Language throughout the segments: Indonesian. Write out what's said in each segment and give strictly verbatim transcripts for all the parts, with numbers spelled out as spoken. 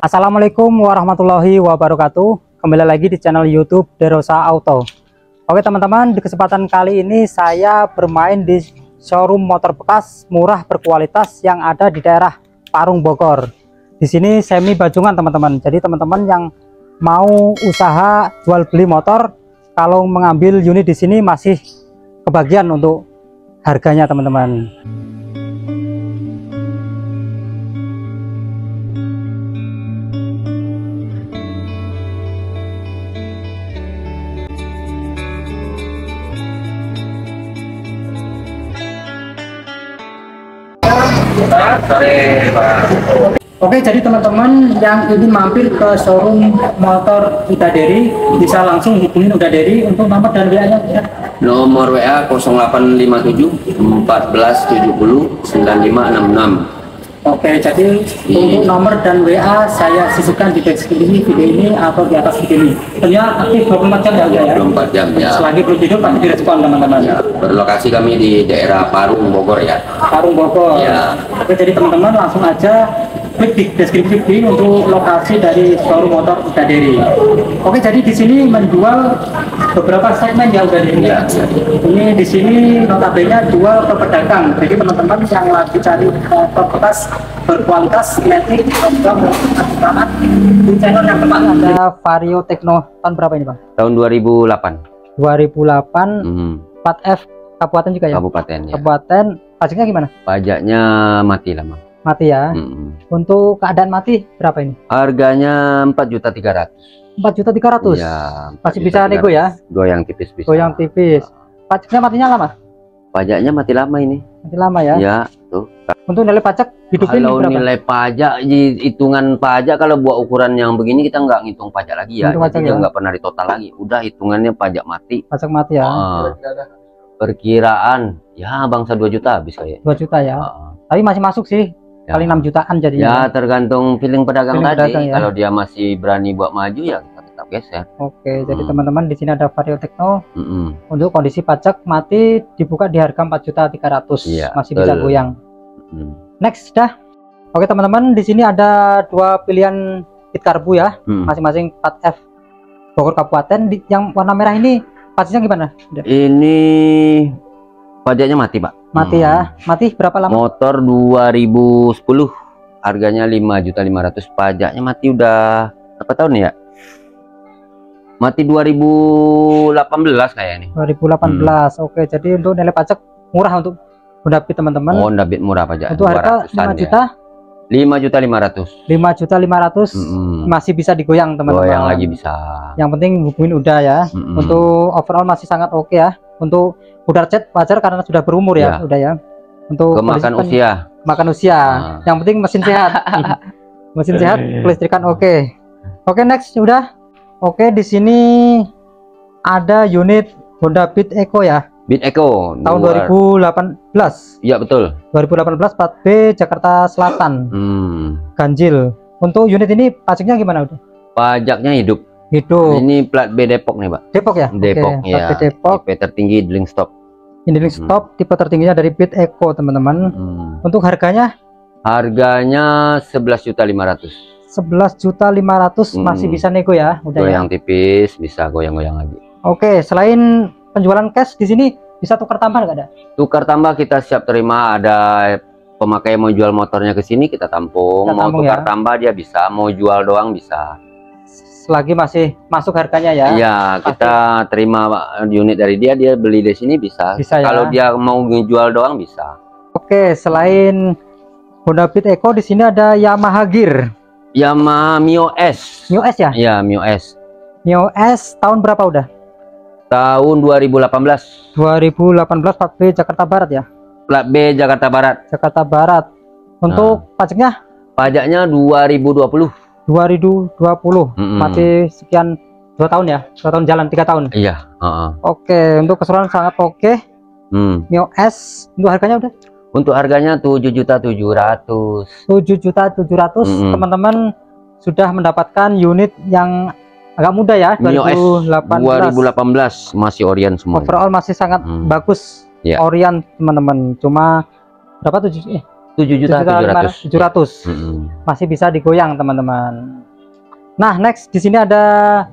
Assalamualaikum warahmatullahi wabarakatuh. Kembali lagi di channel YouTube Derosa Auto. Oke teman-teman, di kesempatan kali ini saya bermain di showroom motor bekas murah berkualitas yang ada di daerah Parung Bogor. Di sini semi Bajungan teman-teman. Jadi teman-teman yang mau usaha jual beli motor, kalau mengambil unit di sini masih kebagian untuk harganya teman-teman. Oke, jadi teman-teman yang ingin mampir ke showroom motor Udaderi bisa langsung hubungin Udaderi untuk nomor dan W A-nya. Nomor W A nol delapan lima tujuh empat tujuh nol sembilan lima enam enam. Oke, jadi untuk nomor dan W A saya sisipkan di deskripsi video ini atau di atas video ini. Tentunya aktif dua puluh empat jam ya, ya. dua puluh empat jam ya. Selagi belum tidur pasti direspon teman-teman. Ya, berlokasi kami di daerah Parung Bogor ya. Parung Bogor. Ya. Oke, jadi teman-teman langsung aja klik di deskripsi video untuk lokasi dari showroom motor Udaderi. Oke, jadi di sini menjual beberapa segmen ya Udaderi. Ya. Ini di sini notabene jual ke pedagang. Jadi teman-teman yang lagi cari motor bekas berkualitas metik juga menggunakan di channel yang tepat. Ada Vario Tekno tahun berapa ini Bang? Tahun dua ribu delapan. dua ribu delapan. Hmm. plat F kabupaten juga ya? Kabupaten ya. Kabupaten. Pajaknya gimana? Pajaknya mati lah Bang. Mati ya. Hmm. Untuk keadaan mati berapa ini? Harganya empat juta tiga ratus. empat juta tiga ratus. Ya, masih bisa nego ya? Goyang tipis bisa. Goyang tipis. Pajaknya matinya lama? Pajaknya mati lama ini. Mati lama ya? Ya, tuh. Untuk nilai pajak hidupin kalau berapa? Nilai pajak, hitungan pajak kalau buat ukuran yang begini kita nggak ngitung pajak lagi ya. Hitung pajak Jadi ya? nggak pernah ditotal lagi. Udah hitungannya pajak mati. Pajak mati ya? Ah, perkiraan ya bangsa dua juta habis kayak. dua juta ya? Ah. Tapi masih masuk sih. Ya. Kali enam jutaan jadinya. Ya tergantung feeling pedagang Feeling tadi. pedagang, ya. Kalau dia masih berani buat maju ya kita tetap geser. Oke, jadi Hmm. teman-teman di sini ada Vario Tekno. Mm-mm. Untuk kondisi pajak mati dibuka di harga empat juta tiga ratus. Iya, Masih bisa betul. goyang. Mm. Next dah. Oke teman-teman, di sini ada dua pilihan kit karbu ya, Mm. masing-masing plat F Bogor Kabupaten. Di, yang warna merah ini pajaknya gimana? Udah. Ini pajaknya mati Pak. Mati Hmm. ya? Mati berapa lama? Motor dua ribu sepuluh, harganya lima juta lima ratus, pajaknya mati udah berapa tahun ya? Mati dua ribu delapan belas kayak ini. dua ribu delapan belas. Hmm. Oke, jadi untuk nilai pajak murah untuk Honda Beat teman-teman. Honda Beat murah pajak. Untuk harga lima juta. lima juta lima ratus. lima juta lima ratus. Mm-mm. Masih bisa digoyang teman-teman. Goyang lagi bisa. Yang penting hubungin udah ya. Mm-mm. Untuk overall masih sangat oke ya. Untuk udar cat wajar karena sudah berumur ya, Ya. udah ya. Untuk Kemakan usia. Makan usia. Ah. Yang penting mesin sehat. Mesin sehat, kelistrikan oke. Oke, next udah. Oke, di sini ada unit Honda Beat Eco ya. Beat Eco Tahun dua ribu delapan belas. Iya betul. dua ribu delapan belas plat B Jakarta Selatan. Hmm. Ganjil. Untuk unit ini pajaknya gimana udah? Pajaknya hidup. Hidup. Ini plat B Depok nih Pak. Depok ya? Depok Oke, ya. plat B Depok. Tipe tertinggi drilling stop. Ini link stop, tipe tertingginya dari Beat Eco teman-teman. Hmm. Untuk harganya Harganya sebelas juta lima ratus. sebelas juta lima ratus. Hmm. Masih bisa nego ya, udah ya. Goyang tipis, bisa goyang-goyang lagi. Oke, selain penjualan cash di sini bisa tukar tambah nggak ada? Tukar tambah kita siap terima, ada pemakai mau jual motornya ke sini kita tampung, Kita mau tampung tukar ya. tambah dia bisa, mau jual doang bisa. Selagi masih masuk harganya ya. Iya, kita terima unit dari dia, dia beli di sini bisa. Bisa ya. Kalau dia mau jual doang bisa. Oke, selain Honda Beat Eco di sini ada Yamaha Gear. Yamaha Mio S. Mio S ya? Iya, Mio S. Mio S tahun berapa udah? Tahun dua ribu delapan belas. dua ribu delapan belas plat B Jakarta Barat ya? Plat B Jakarta Barat. Jakarta Barat. Untuk pajaknya Pajaknya dua ribu dua puluh. dua ribu dua puluh. Mm-mm. Masih sekian dua tahun ya? dua tahun jalan, tiga tahun. Iya, heeh. Oke, untuk keseluruhan sangat oke. Hmm. Mio S untuk harganya udah Untuk harganya tujuh juta tujuh ratus. tujuh juta tujuh ratus. Mm-mm. Teman-teman sudah mendapatkan unit yang agak muda ya, Mio S dua ribu delapan belas. masih Orion semua. Overall masih sangat Hmm. bagus. Ya. Orion teman-teman. Cuma berapa tujuh eh tujuh juta tujuh ratus. tujuh ratus. Mm-mm. Masih bisa digoyang teman-teman. Nah, next di sini ada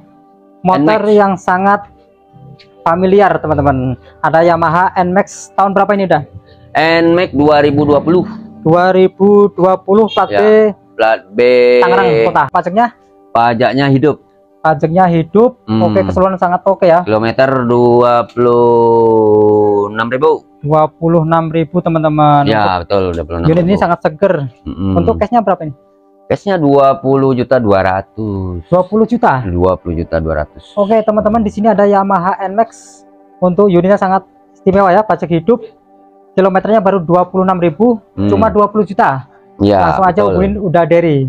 motor N MAX. yang sangat familiar teman-teman. Ada Yamaha N MAX tahun berapa ini udah? N MAX dua ribu dua puluh. dua ribu dua puluh plat B. Ya, plat B. Tangerang Kota. Pajaknya? Pajaknya hidup. Pajaknya hidup. Hmm. Oke, keseluruhan sangat oke ya. Kilometer dua puluh enam ribu. dua puluh enam ribu teman-teman. Ya, betul, dua puluh enam ribu. Unit ini sangat seger. Mm-mm. Untuk cashnya berapa ini? Cashnya dua puluh juta dua ratus. dua puluh juta. dua puluh juta dua ratus. Oke, teman-teman, di sini ada Yamaha N MAX. Untuk unitnya sangat istimewa ya, pajak hidup. Kilometernya baru dua puluh enam ribu, Hmm. cuma dua puluh juta. Ya, Langsung aja betul. hubungin udah dari.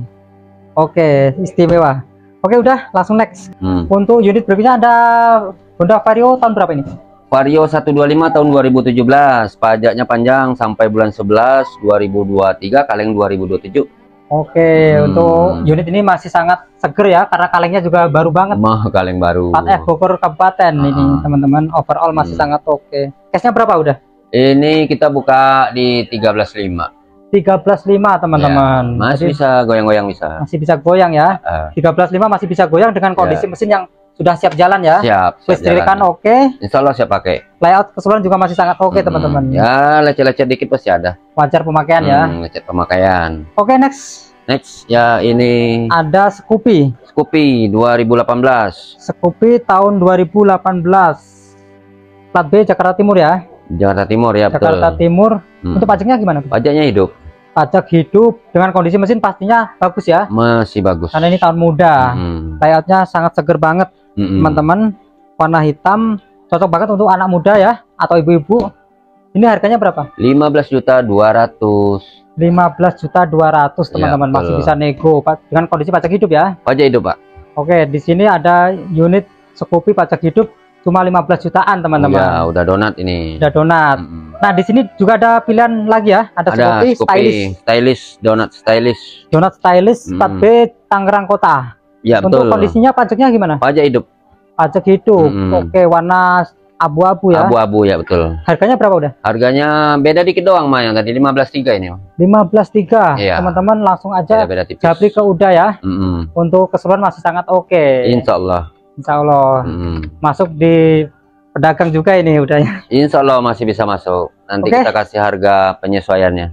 Oke, istimewa. Oke, udah langsung next. Hmm. Untuk unit berikutnya ada Honda Vario tahun berapa ini? Vario seratus dua puluh lima tahun dua ribu tujuh belas. Pajaknya panjang sampai bulan sebelas dua ribu dua puluh tiga, kaleng dua ribu dua puluh tujuh. Oke, Hmm. untuk unit ini masih sangat seger ya, karena kalengnya juga baru banget. Mah kaleng baru. plat F Bogor Kabupaten Ah. ini teman-teman. Overall masih Hmm. sangat oke. Cashnya berapa udah? Ini kita buka di tiga belas lima. tiga belas lima teman-teman. Ya, masih Jadi bisa goyang-goyang bisa. masih bisa goyang ya. Ah, tiga belas lima masih bisa goyang dengan kondisi Ya. mesin yang sudah siap jalan ya. siap. siap Listrikan jalan. oke. Insya Allah siap pakai. Layout keseluruhan juga masih sangat oke Hmm, teman-teman. Ya, lecet-lecet dikit pasti ada. Wajar pemakaian ya. Hmm, lecet pemakaian. Oke, next Next ya ini ada Scoopy. Scoopy dua ribu delapan belas. Scoopy tahun dua ribu delapan belas. Plat B Jakarta Timur ya. Jakarta Timur ya, Jakarta betul. Timur. Hmm. Untuk pajaknya gimana? Pajaknya hidup. Pajak hidup dengan kondisi mesin pastinya bagus ya. Masih bagus. Karena ini tahun muda. Hmm. Layoutnya sangat seger banget Mm-mm. teman-teman. Warna hitam cocok banget untuk anak muda ya atau ibu-ibu. Ini harganya berapa? lima belas juta dua ratus. lima belas juta dua ratus teman-teman. Ya, Masih betul. bisa nego Pak, dengan kondisi pajak hidup ya. Pajak hidup, Pak. Oke, di sini ada unit Scoopy pajak hidup cuma lima belas jutaan teman-teman. Ya, udah donat ini. Udah donat. Mm-mm. Nah, di sini juga ada pilihan lagi ya. Ada, Ada Scoopy Scoopy, stylish, stylish, donat stylish. donat stylish plat Hmm. B Tangerang Kota. Ya, Untuk betul. kondisinya pajaknya gimana? Pajak hidup. Pajak hidup. Hmm. Oke, warna abu-abu ya. Abu-abu ya, betul. Harganya berapa udah? Harganya beda dikit doang, Mah. Yang tadi lima belas tiga ini. lima belas tiga. Iya. Teman-teman langsung aja Beda-beda tipis. japri ke udah ya. Mm-mm. Untuk keseluruhan masih sangat oke. Insya Allah. Insya Allah. Mm-mm. Masuk di pedagang juga ini udahnya. Insya Allah masih bisa masuk. Nanti Oke. kita kasih harga penyesuaiannya.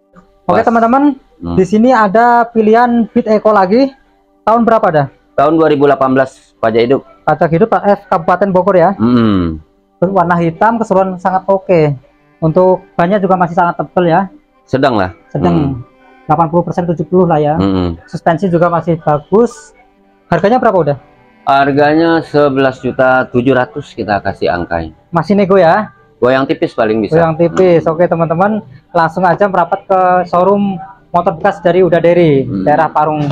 Oke Pas. teman-teman, Hmm. di sini ada pilihan Beat Eco lagi. Tahun berapa dah? Tahun dua ribu delapan belas pajak hidup. Pajak hidup F Kabupaten Bogor ya. Mm. Warna hitam, keseluruhan sangat oke. Untuk bannya juga masih sangat tebal ya. Sedang lah. Sedang delapan puluh persen tujuh puluh lah ya. Mm-mm. Suspensi juga masih bagus. Harganya berapa udah? Harganya sebelas juta tujuh ratus kita kasih angkai. Masih nego ya. Goyang tipis paling bisa. Yang tipis. Oke teman-teman, langsung aja merapat ke showroom motor bekas dari Udaderi, Hmm. daerah Parung.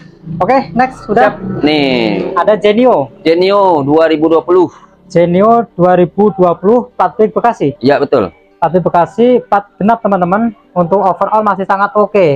Oke, next sudah Nih, ada Genio. Genio dua ribu dua puluh. Genio dua ribu dua puluh plat B Bekasi. Ya, betul. Plat B Bekasi, plat genap teman-teman. Untuk overall masih sangat oke.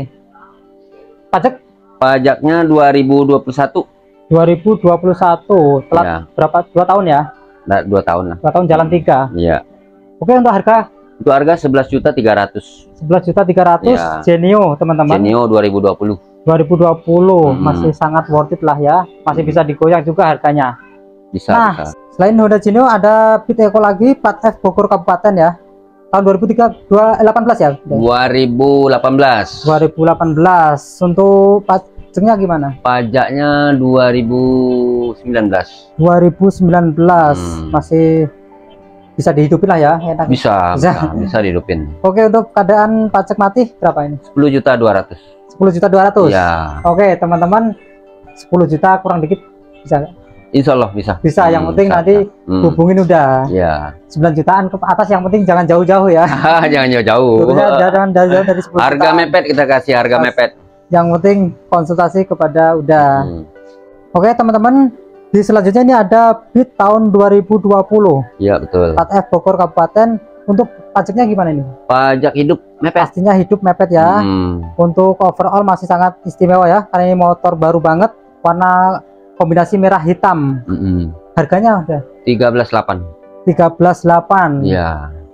Pajak Pajaknya dua ribu dua puluh satu. dua ribu dua puluh satu. Telat Ya. berapa? Dua tahun ya? Nah, dua tahun lah. Dua tahun jalan tiga. Iya. Oke, untuk harga Itu harga sebelas juta tiga ratus. sebelas juta tiga ratus Ya. Genio teman-teman. Genio dua ribu dua puluh. dua ribu dua puluh Hmm. masih sangat worth it lah ya. Masih bisa digoyang juga harganya. Bisa, Nah, bisa. selain Honda Genio ada Beat Eco lagi plat F Bogor Kabupaten ya. Tahun dua ribu tiga, dua, delapan belas ya. dua ribu delapan belas. dua ribu delapan belas. Untuk pajaknya gimana? Pajaknya dua ribu sembilan belas. dua ribu sembilan belas. Hmm. Masih bisa dihidupin lah ya. Enak. Bisa, Bisa. bisa, bisa dihidupin. Oke, untuk keadaan pajak mati berapa ini? sepuluh juta dua ratus. sepuluh juta dua ratus. Ya, Oke, teman-teman, sepuluh juta kurang dikit bisa nggak? insya Allah bisa. Bisa, yang Hmm, penting bisa. nanti Hmm. hubungin udah. Ya. sembilan jutaan ke atas, yang penting jangan jauh-jauh ya. Jangan jauh-jauh. Tentunya jangan jauh-jauh dari sepuluh Harga jutaan. mepet kita kasih harga Pas. mepet. Yang penting konsultasi kepada udah. Hmm. Oke, teman-teman, di selanjutnya ini ada Beat tahun dua ribu dua puluh. Iya, betul. Plat F Bogor Kabupaten. Untuk pajaknya gimana ini? Pajak hidup mepet. Pastinya hidup mepet ya. Hmm. Untuk overall masih sangat istimewa ya, karena ini motor baru banget, warna kombinasi merah hitam. Mm-mm. Harganya udah tiga belas delapan. tiga belas delapan. Iya.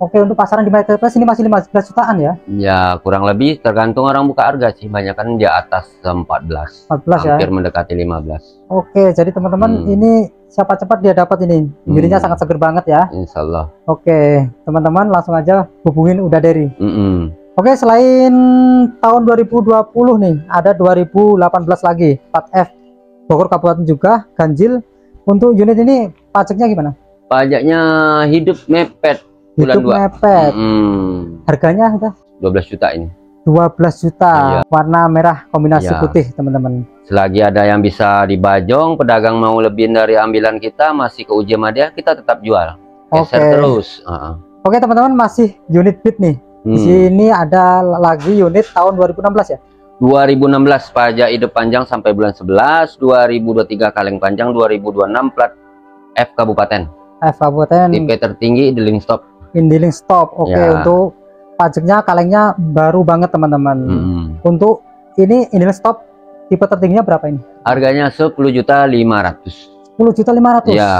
Oke, untuk pasaran di marketplace ini masih lima belas jutaan ya? Ya, kurang lebih tergantung orang buka harga sih. Banyak kan di atas empat belas. empat belas ya? Hampir mendekati lima belas. Oke, jadi teman-teman, Hmm. ini siapa cepat dia dapat ini. Unitnya Hmm. sangat seger banget ya. Insya Allah. Oke, teman-teman langsung aja hubungin Udaderi. Mm-mm. Oke, selain tahun dua ribu dua puluh nih, ada dua ribu delapan belas lagi, plat F Bogor Kabupaten juga, ganjil. Untuk unit ini pajaknya gimana? Pajaknya hidup mepet bulan Hidup dua. mepet. Mm. Harganya udah dua belas juta ini. dua belas juta, Iya. warna merah kombinasi Iya. putih, teman-teman. Selagi ada yang bisa dibajong, pedagang mau lebih dari ambilan kita, masih ke uji sama dia, kita tetap jual. Geser Oke. terus. Uh-uh. Oke, teman-teman, masih unit Beat nih. Di Hmm. sini ada lagi unit tahun dua ribu enam belas ya. dua ribu enam belas pajak hidup panjang sampai bulan sebelas, dua ribu dua puluh tiga kaleng panjang, dua ribu dua puluh enam plat F Kabupaten. F Kabupaten, Tipe tertinggi dealing stop. Indiling stop. Oke, Ya. untuk pajaknya kalengnya baru banget, teman-teman. Hmm. Untuk ini indiling stop tipe tertingginya berapa ini? Harganya sepuluh juta lima ratus. sepuluh juta lima ratus. Ya.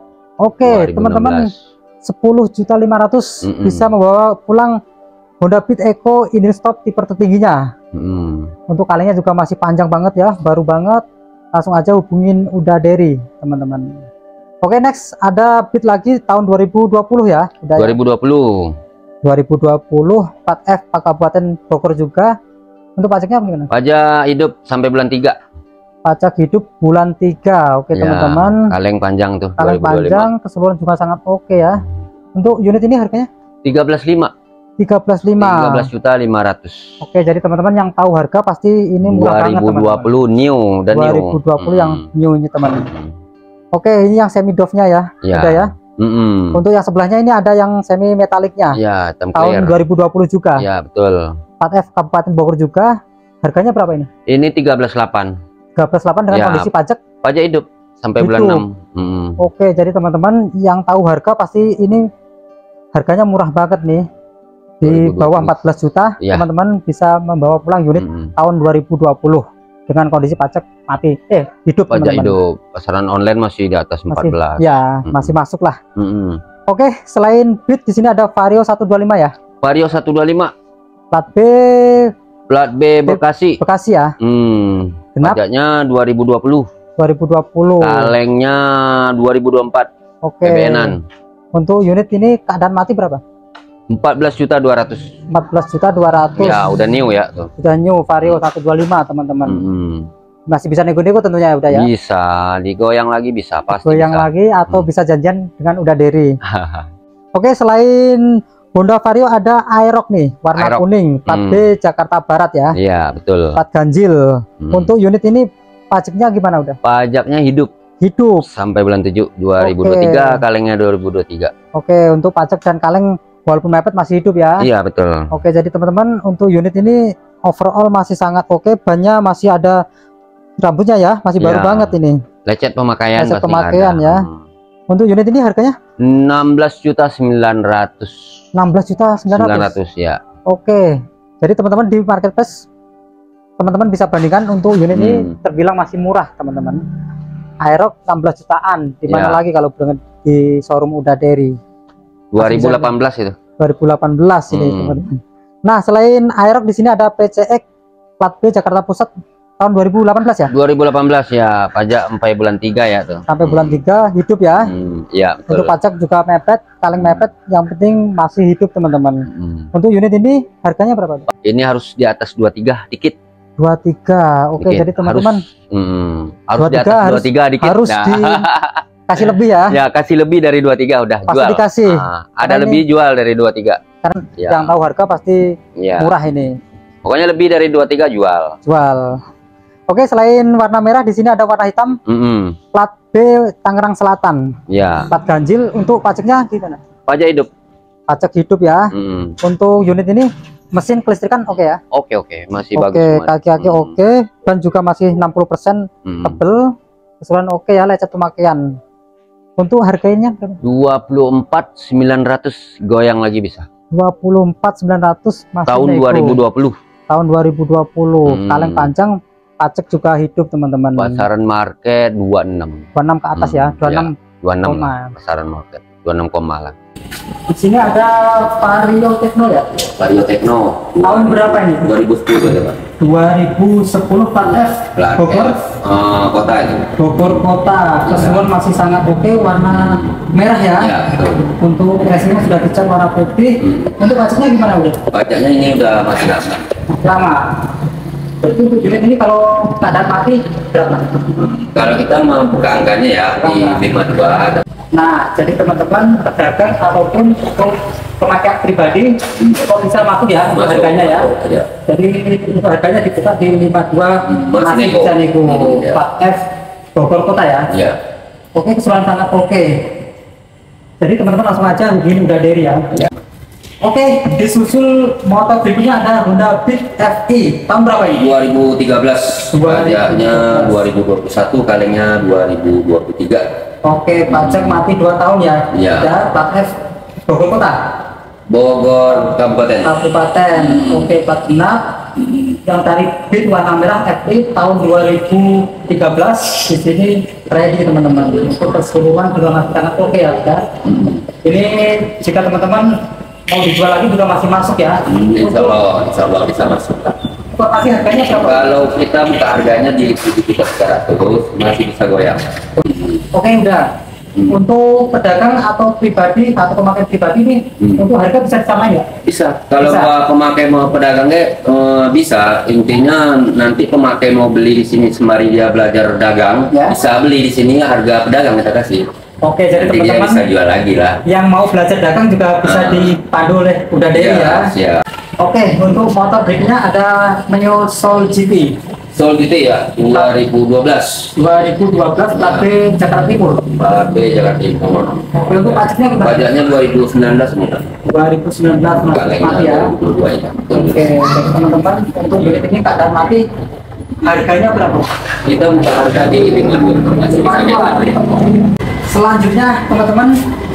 Oke, dua ribu enam belas. teman-teman, sepuluh juta lima ratus Mm-mm. bisa membawa pulang Honda Beat Eco indiling stop tipe tertingginya. Hmm. Untuk kalengnya juga masih panjang banget ya, baru banget. Langsung aja hubungin Udaderi, teman-teman. Oke, next ada Beat lagi tahun dua ribu dua puluh ya. Udah dua ribu dua puluh. ya? dua ribu dua puluh plat F Kabupaten Bogor juga. Untuk pajaknya gimana? Pajak hidup sampai bulan tiga. Pajak hidup bulan tiga. Oke, Ya, teman-teman. kaleng panjang tuh. Kaleng panjang, keseluruhan juga sangat oke ya. Untuk unit ini harganya tiga belas lima. tiga belas lima. tiga belas juta lima ratus. Oke, jadi teman-teman yang tahu harga pasti ini murah banget, dua ribu dua puluh teman-teman. new dan dua new. ribu dua puluh yang Hmm. new ini, teman. Hmm. Oke, ini yang semi doff-nya ya. Ya. Udah ya. Mm-mm. Untuk yang sebelahnya ini ada yang semi metaliknya. Ya, hitam Tahun clear. dua ribu dua puluh juga. Ya, betul. Plat F Kabupaten Bogor juga. Harganya berapa ini? Ini tiga belas delapan. tiga belas delapan dengan Ya. kondisi pajak. Pajak hidup sampai bulan Hidup. enam. Mm. Oke, jadi teman-teman yang tahu harga pasti ini harganya murah banget nih. Di dua ribu dua puluh. bawah empat belas juta, Ya. teman-teman bisa membawa pulang unit Mm. tahun dua ribu dua puluh dengan kondisi pajak mati. Eh, hidup, Pajak teman-teman. hidup. Pasaran online masih di atas empat belas. Masih, ya, Mm. masih masuk lah. Mm-mm. Oke, selain Beat di sini ada Vario seratus dua puluh lima ya. Vario seratus dua puluh lima. Plat B Plat B Bekasi. Bekasi ya. Hmm. Genap Pajaknya dua ribu dua puluh. dua ribu dua puluh. Kalengnya dua ribu dua puluh empat. Oke. P B N-an. Untuk unit ini keadaan mati berapa? empat belas juta dua ratus. empat belas juta dua ratus. Ya, udah new ya tuh. Sudah new Vario seratus dua puluh lima, teman-teman. Hmm. Masih bisa nego-nego tentunya udah ya. Bisa digoyang lagi, bisa pasti Goyang bisa. lagi atau Hmm. bisa janjian dengan Udaderi. Oke, selain Honda Vario ada Aerox nih, warna Aerox. kuning, plat Hmm. B Jakarta Barat ya. Iya, betul. Plat ganjil. Hmm. Untuk unit ini pajaknya gimana udah? Pajaknya hidup Hidup. sampai bulan tujuh dua ribu dua puluh tiga, kalengnya dua ribu dua puluh tiga. Oke, untuk pajak dan kaleng walaupun mepet masih hidup ya. Iya, betul. Oke, jadi teman-teman untuk unit ini overall masih sangat oke, bannya masih ada rambutnya ya, masih baru Ya. banget ini. Lecet pemakaian Lecet pasti pemakaian ada. ya. Hmm. Untuk unit ini harganya enam belas juta sembilan ratus. enam belas juta sembilan ratus. sembilan ratus ya. Oke. Jadi teman-teman di marketplace teman-teman bisa bandingkan untuk unit ini Hmm. terbilang masih murah, teman-teman. Aerox enam belas jutaan. Di mana Ya. lagi kalau dengan di showroom Udaderi dua ribu delapan belas itu. dua ribu delapan belas ini, Hmm. teman-teman. Nah, selain Aerox di sini ada P C X plat B Jakarta Pusat tahun dua ribu delapan belas ya. dua ribu delapan belas ya, pajak sampai bulan tiga ya tuh. Sampai bulan tiga hidup ya. Hmm, ya, Untuk betul. pajak juga mepet, kaleng mepet, yang penting masih hidup, teman-teman. Hmm. Untuk unit ini harganya berapa? Ini harus di atas dua puluh tiga dikit. dua puluh tiga. Oke, dikit. jadi teman-teman harus, hmm, harus dua puluh di tiga atas harus- dua puluh tiga dikit. harus Nah. dikasih lebih ya. Ya, kasih lebih dari dua puluh tiga udah Pasti jual. dikasih. Nah, ada Karena lebih jual dari dua puluh tiga. Karena Ya. yang tahu harga pasti Ya. murah ini. Pokoknya lebih dari dua puluh tiga jual. Jual. Oke, selain warna merah di sini ada warna hitam, Mm-mm. plat B Tangerang Selatan. Ya, Plat ganjil. Untuk pajaknya gimana? pajak hidup. Pajak hidup ya. Mm-mm. Untuk unit ini mesin kelistrikan oke ya. Oke, oke, masih bagus Oke, semua. kaki-kaki Mm. oke, dan juga masih enam puluh persen Mm. tebel, keseluruhan oke ya, lecet pemakaian. Untuk harganya berapa? dua puluh empat sembilan ratus goyang lagi bisa. dua puluh empat sembilan ratus masih Tahun nego. dua ribu dua puluh. Tahun dua ribu dua puluh. Hmm. Kaleng panjang, pajak juga hidup, teman-teman. Pasaran market dua puluh enam. dua puluh enam ke atas Hmm, ya, dua puluh enam dua puluh enam koma. lah pasaran market. dua puluh enam koma lah. Di sini ada Vario Techno ya? Vario Techno. Tahun berapa ini? dua ribu sepuluh ya Pak. dua ribu sepuluh plat F. Plat Bogor. F, uh, kota itu. Bogor kota. Keseluruhan ya. Masih sangat oke, warna merah ya. Ya, betul. Untuk racingnya sudah dicat warna putih. Hmm. Untuk pajaknya gimana udah? Pajaknya ini udah masih lama. Lama. Berarti untuk unit ini kalau keadaan mati berapa? Kalau kita membuka angkanya ya di lima puluh dua ada. Nah, jadi teman-teman pedagang ataupun untuk pemakaian pribadi kalau bisa masuk ya untuk harganya ya. Ya. Jadi untuk harganya dibuka di lima puluh dua masih bisa nego. Ya. Plat F Bogor kota ya. Ya. Oke, keseluruhan sangat oke. Jadi teman-teman langsung aja hubungin udah dari ya. Ya. Oke, disusul motor berikutnya ada Honda Beat F I. Tahun berapa ini? dua ribu tiga belas. Pajaknya dua ribu dua puluh satu, kalengnya dua ribu dua puluh tiga. Oke, pajak mati dua tahun ya. Ya. Ya, plat F Bogor kota. Bogor Kabupaten. Kabupaten. Oke, plat genap. Yang dari Beat warna merah F I tahun dua ribu tiga belas. Di sini ready teman-teman. Untuk keseluruhan juga masih sangat oke ya. Ya. Ini jika teman-teman mau dijual lagi juga masih masuk ya. Hmm, insya Allah, insya Allah bisa masuk. Pasti harganya berapa? Kalau kita buka harganya di tujuh juta tiga ratus masih bisa goyang. Oke, udah. Hmm. Untuk pedagang atau pribadi atau pemakai pribadi nih, hmm. untuk harga bisa disamain ya? Bisa. Kalau bisa. Pemakai mau pedagangnya eh, bisa. Intinya nanti pemakai mau beli di sini sembari dia belajar dagang, ya? Bisa beli di sini harga pedagang kita kasih. Oke, jadi teman-teman bisa jual lagi lah. Yang mau belajar dagang juga bisa uh, dipandu oleh Udah Deri ya. Ya. Oke, untuk motor berikutnya ada Neo Soul G T. Soul G T ya, dua ribu dua belas. dua ribu dua belas plat B Jakarta Timur. Plat B Jakarta Timur. Oke, untuk pajaknya gimana? Pajaknya dua ribu sembilan belas semua. dua ribu sembilan belas mati ya. Oke, teman-teman, untuk unit ini keadaan mati harganya berapa? Kita buka harga di lima puluh masih bisa. Selanjutnya teman-teman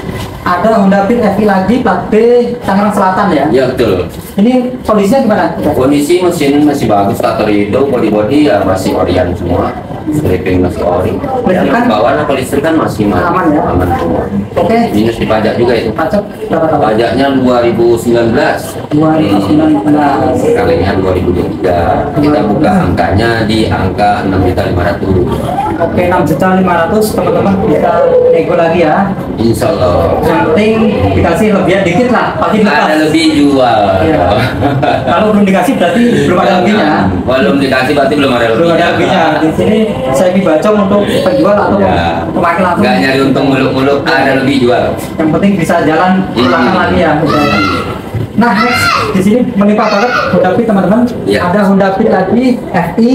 ada Honda Beat F I lagi plat B Tangerang Selatan ya? Ya betul. Ini kondisinya gimana? Kondisi mesin masih bagus, starter hidung, body-body ya masih orian semua. Stripping masih ori. Yang bawaan apa listrik kan masih aman ya? Aman semua. Oke. Minus di pajak juga itu. Pajak berapa tahun? Pajaknya dua ribu sembilan belas. dua ribu sembilan belas. Kalengnya dua ribu dua puluh tiga. Kita buka angkanya di angka enam juta lima ratus. Oke, enam juta lima ratus teman-teman bisa nego lagi ya. Insya Allah. Yang penting dikasih lebihan dikit lah, pasti ada lebih jual. Ya. Kalau belum dikasih berarti belum ada lebihnya. Belum dikasih berarti belum ada lebihnya. Belum ada lebihnya. Di sini saya dibaca untuk penjual atau ya. Pemakai langsung. Gak nyari untung muluk-muluk, ada lebih jual. Yang penting bisa jalan pulang hmm. lagi ya. Nah, next di sini melimpah banget Honda Beat teman-teman. Ya. Ada Honda Beat lagi F I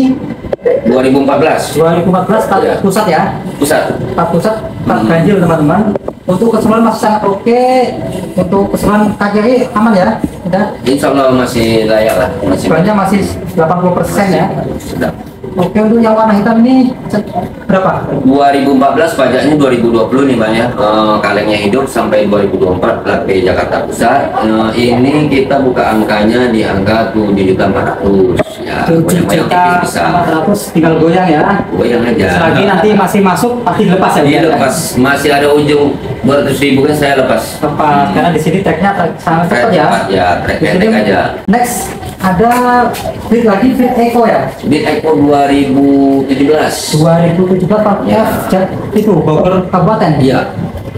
dua ribu empat belas. dua ribu empat belas plat ya. Pusat ya. Pusat. Plat pusat, plat hmm. ganjil teman-teman. Untuk keseluruhan masih sangat oke. Untuk keseluruhan K K I aman ya. Udah. Insya Allah masih layak lah. Masih banyak masih delapan puluh persen ya. Sudah. Oke, untuk yang warna hitam ini berapa? dua ribu empat belas pajaknya dua ribu dua puluh nih Bang ya. E, kalengnya hidup sampai dua ribu dua puluh empat plat B Jakarta Pusat. E, ini kita buka angkanya di angka tujuh juta empat ratus ya. tujuh juta empat ratus tinggal goyang ya. Goyang aja. Selagi nanti masih masuk pasti dilepas ya. Dilepas. Ya? Masih ada ujung dua ratus ribu kan saya lepas. Lepas hmm. karena di sini tagnya sangat cepat ya. Ya, track aja. Next ada Beat lagi Beat Eco ya. Beat Eco dua ribu tujuh belas. dua ribu tujuh belas Pak ya. Itu Bogor Kabupaten. Iya.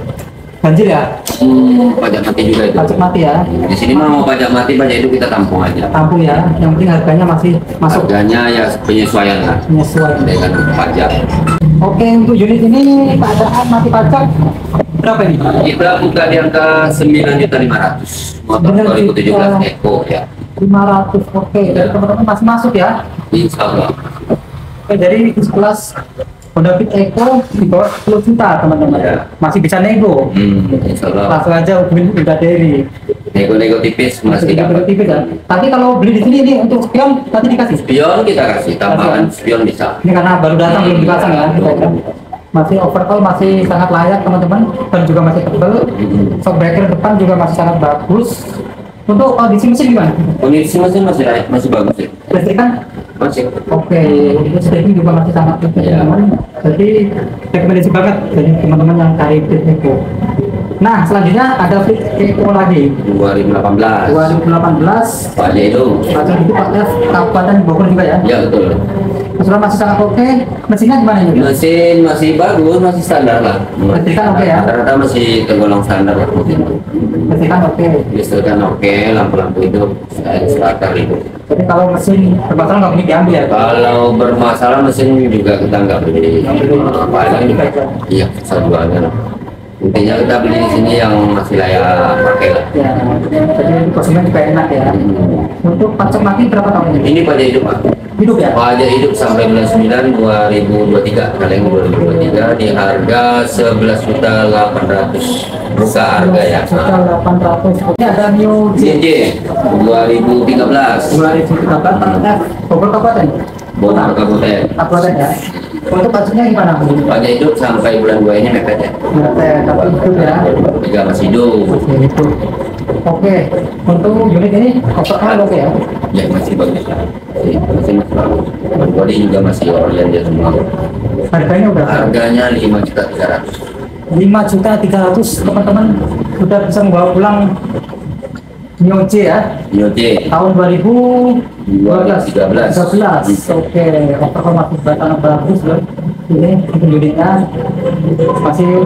Banjir ya? Hmm, pajak mati juga itu. Pajak mati ya. Di sini mah mau pajak mati, pajak itu kita tampung aja. Tampung ya. Yang penting harganya masih masuk. Harganya ya penyesuaian lah. Penyesuaian dengan pajak. Oke, untuk unit ini keadaan mati pajak berapa ini? Kita buka di angka sembilan juta lima ratus. Motor dua ribu tujuh belas Eco ya. lima ratus. Oke, dari teman-teman masih masuk ya? Insya Allah. Oke, dari kelas Honda Beat Eco di bawah sepuluh juta teman-teman ya. Masih bisa nego. Hmm, insya Allah. Langsung aja hubungin Udah Deri. Nego-nego tipis masih nego tipis ya. Tapi kalau beli di sini ini untuk spion tadi dikasih. Spion kita kasih tambahan spion bisa. Ini karena baru datang hmm. belum dipasang ya. Kita kan. Masih overall masih sangat layak teman-teman dan juga masih tebal. Hmm. Shock breaker depan juga masih sangat bagus. Untuk kondisi mesin gimana? Kondisi mesin masih layak, masih bagus ya. Listrik kan? Masih. Oke, listrik juga masih sangat bagus ya. Jadi rekomendasi banget bagi teman-teman yang cari Beat Eco. Nah, selanjutnya ada Fit Eco lagi. dua ribu delapan belas. dua ribu delapan belas. Pajak itu. Pajak itu Pak F Kabupaten Bogor juga ya? Ya betul. Sudah masih sangat oke. Mesinnya gimana ini? Mesin masih bagus, masih standar lah. Listrikan oke ya? Rata-rata masih tergolong standar lah mesin. Listrikan oke. Listrikan oke, lampu-lampu hidup, starter itu. Jadi kalau mesin bermasalah nggak mungkin diambil ya? Kalau bermasalah mesin juga kita nggak beli. Paling iya, sejualnya. Intinya kita beli di sini yang masih layak pakai lah. Ya, jadi konsumen juga enak ya. Hmm. Untuk pajak mati berapa tahun ini? Ini pajak hidup Pak. Hidup ya? Pajak hidup sampai bulan sembilan dua ribu dua puluh tiga, kaleng dua ribu dua puluh tiga di harga sebelas juta delapan ratus. Buka harga ya. Juta delapan ratus. Ini ada New J J dua ribu tiga belas. dua ribu tiga belas Pak Bogor Kabupaten. Bogor Kabupaten. Kabupaten ya. Untuk pajaknya gimana? Pajak hidup sampai bulan dua ini mepet ya. Mepet, tapi hidup ya. Tiga masih hidup. Masih hidup. Oke, untuk unit ini overall oke ya? Ya masih bagus lah. Masih masih masih bagus. Body juga masih orient dia semua. Harganya udah Harganya lima juta tiga ratus. lima juta tiga ratus, teman-teman sudah bisa membawa pulang Neo J ya, Neo J tahun dua ribu dua ribu tiga belas. Oke, overall masih batang bagus loh. Ini unitnya masih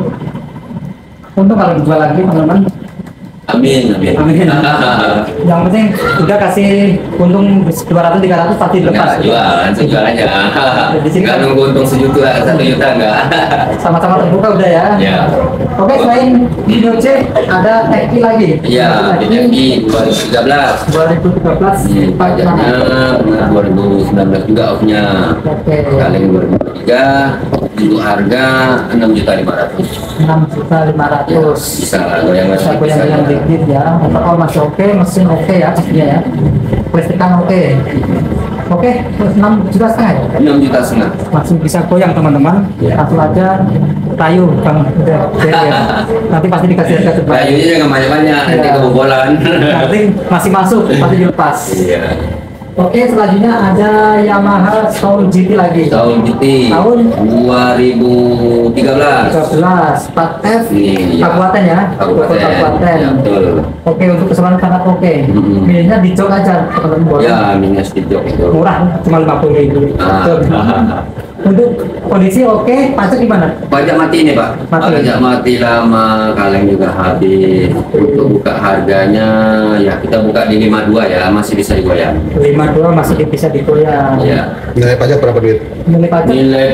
untung kalau dijual lagi teman-teman. Amin, amin. Amin. Yang penting udah kasih untung dua ratus tiga ratus pasti lepas. Enggak jualan, sejual aja. Di sini Enggak nunggu untung sejuta, satu juta enggak. Sama-sama terbuka udah ya. Ya. Oke, selain Neo J ada Teki lagi. Iya, B M W dua ribu tiga belas. dua ribu tiga belas Hmm, pajaknya benar dua ribu sembilan belas juga off-nya. Oke. Kaleng dua ribu tiga untuk harga enam juta lima ratus. enam juta lima ratus. Bisa goyang Bisa goyang-goyang dikit ya. Overall masih oke, mesin oke ya pastinya ya. Listrikan oke. Oke, terus enam juta setengah ya? enam juta setengah. Masih bisa goyang teman-teman. Ya. Langsung aja rayu Bang. Udah, udah, ya. Nanti pasti dikasih harga terbaik. Kayunya jangan banyak-banyak, nanti Ya. kebobolan. Nanti masih masuk, pasti dilepas. Iya. Oke, selanjutnya ada Yamaha Soul G T lagi. Tahun G T Tahun dua ribu tiga belas. tiga belas, plat F, Nih, ya. Kabupaten ya? Kabupaten. Kabupaten. Ya, betul. Oke, untuk keselamatan sangat oke. Mm-mm. Minusnya di jok aja, teman-teman boleh. Ya, minus di jok itu. Murah, cuma lima puluh ribu. Ah. Untuk kondisi oke, pajak gimana? Pajak mati ini Pak. Mati. Pajak mati lama, kaleng juga habis. Untuk buka harganya, ya kita buka di lima puluh dua ya, masih bisa digoyang. lima puluh dua masih bisa digoyang. Ya. Nilai pajak berapa duit? Nilai pajak Nilai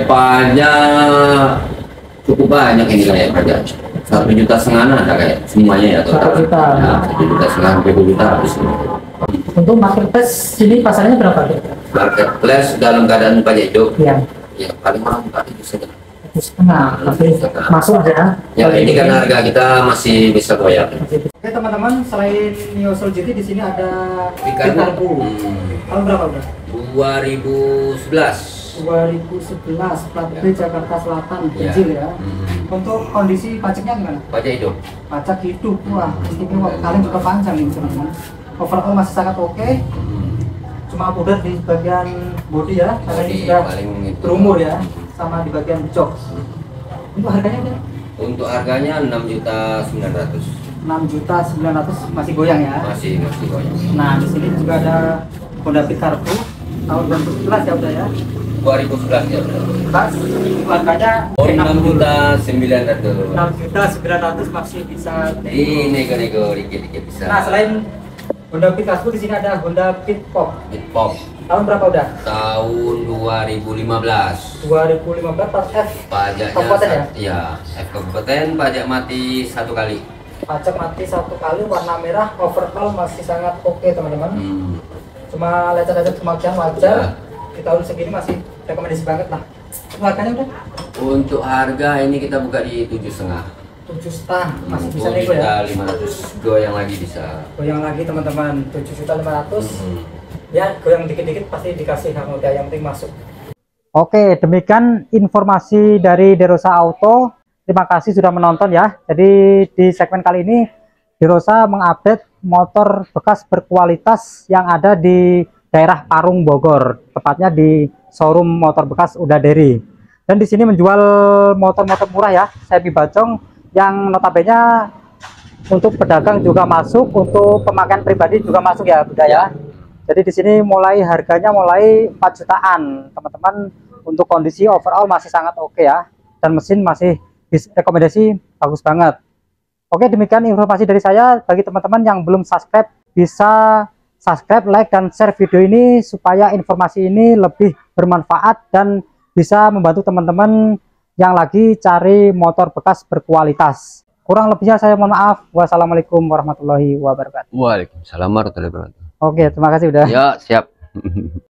pajak cukup banyak ini kayak pajak. Satu juta setengah ada kayak semuanya ya total. Satu juta. Ya, satu juta setengah sampai dua juta habis. untuk marketplace sini pasarnya berapa tuh? Marketplace dalam keadaan pajak hidup, Ya, ya paling mahal empat ribu saja. satu setengah, masih masuk aja. Ya ini kan harga kita masih bisa goyang. Oke teman-teman, selain Neo Soul G T di sini ada Pikarbu. Pikarbu. Hmm. Tahun berapa bro? dua ribu sebelas. dua ribu sebelas, plat B Jakarta Selatan, Ya. kecil ya. Hmm. Untuk kondisi pajaknya gimana? Pajak hidup. Pajak hidup, wah istimewa. Kalian juga panjang nih teman-teman. Overall masih sangat oke. Hmm. Cuma udah di bagian body ya, karena ini Body sudah paling itu. berumur ya, sama di bagian jok. Untuk harganya udah Untuk harganya enam juta sembilan ratus. enam juta sembilan ratus, masih goyang ya. Masih masih goyang. Nah di sini juga ada Honda Pikarbu tahun dua ribu sebelas ya udah ya. dua ribu sebelas ya. Pas harganya Oh, enam juta sembilan ratus. enam juta sembilan ratus masih bisa. Ini nego-nego dikit-dikit bisa. Nah selain Honda Pikarbu di sini ada Honda Fit Pop. Bitpop Tahun berapa udah? tahun dua ribu lima belas. dua ribu lima belas pas F. Pajaknya Kabupaten ya? sat- ya, F kabupaten pajak mati satu kali. Pajak mati satu kali, warna merah, overall masih sangat oke teman-teman. Hmm. Cuma lecet-lecet kemakian wajar. Ya. Di tahun segini masih rekomendasi banget lah. Harganya udah Untuk harga ini kita buka di tujuh setengah. tujuh setengah, masih bisa nego ya. lima ratus goyang lagi bisa. Goyang lagi teman-teman, tujuh juta lima ratus. Hmm. Ya, goyang dikit-dikit pasti dikasih hak mudah, yang penting masuk. Oke, demikian informasi dari Derosa Auto. Terima kasih sudah menonton ya. Jadi di segmen kali ini Derosa mengupdate motor bekas berkualitas yang ada di daerah Parung Bogor, tepatnya di showroom motor bekas Udaderi. Dan di sini menjual motor-motor murah ya, Semi Bacong yang notabene untuk pedagang juga masuk, untuk pemakaian pribadi juga masuk ya Bunda ya. Jadi di sini mulai harganya mulai empat jutaan teman-teman. Untuk kondisi overall masih sangat oke ya, dan mesin masih rekomendasi bagus banget. Oke, demikian informasi dari saya. Bagi teman-teman yang belum subscribe, bisa subscribe, like, dan share video ini supaya informasi ini lebih bermanfaat dan bisa membantu teman-teman yang lagi cari motor bekas berkualitas. Kurang lebihnya saya mohon maaf. Wassalamualaikum warahmatullahi wabarakatuh. Waalaikumsalam warahmatullahi wabarakatuh. Oke, terima kasih udah. Ya, siap.